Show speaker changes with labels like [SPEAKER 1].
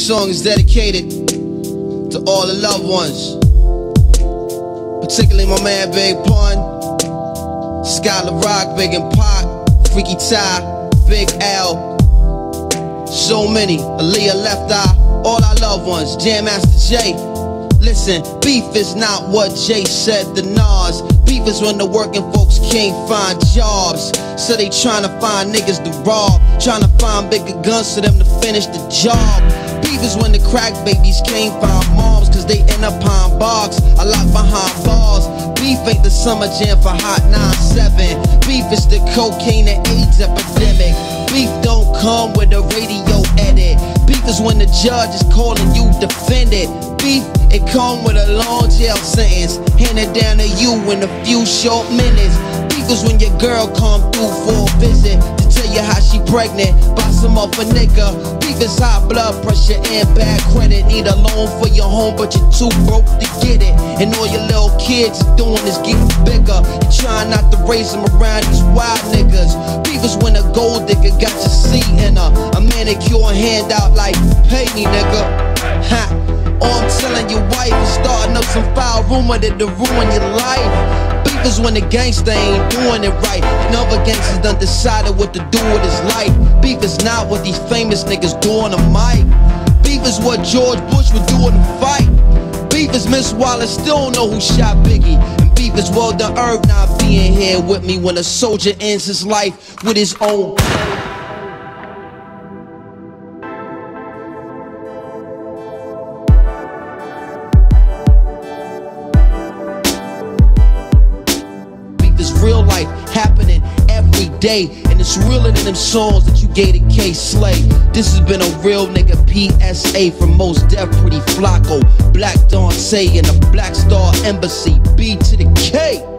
[SPEAKER 1] song is dedicated to all the loved ones, particularly my man Big Pun, Skylar Rock, Big and Pac, Freaky Ty, Big L, so many, Aaliyah Left Eye, all our loved ones, Jam Master Jay. Listen, beef is not what Jay said to Nas. Beef is when the working folks can't find jobs, so they tryna find niggas to rob, tryna find bigger guns for them to finish the job. Beef is when the crack babies can't find moms, cause they end up behind bogs, I lock behind bars. Beef ain't the summer jam for Hot 97. Beef is the cocaine and AIDS epidemic. Beef don't come with a radio edit. Beef is when the judge is calling you defendant. Beef, it come with a long jail sentence, handed down to you in a few short minutes. Beef is when your girl come through for a visit to tell you how she pregnant by some other nigga. Beef is high blood pressure and bad credit. Need a loan for your home, but you're too broke to get it. And all your little kids are doing is getting bigger. You're trying not to raise them around these wild niggas. Beef is when a gold digger got your seat in a manicure handout like, pay me nigga. Ha. Or I'm telling your wife and starting up some foul rumor that'll ruin your life. Beef is when the gangsta ain't doing it right, and other gangsters done decided what to do with his life. Beef is not what these famous niggas do on the mic. Beef is what George Bush would do in a fight. Beef is Miss Wallace still don't know who shot Biggie. And beef is Well the Herb not being here with me when a soldier ends his life with his own. Real life happening every day, and it's realer than them songs that you gave to K Slay. This has been a real nigga PSA from Mos Def, Pretty Flacco, Black Dante, and the Black Star Embassy. B to the K.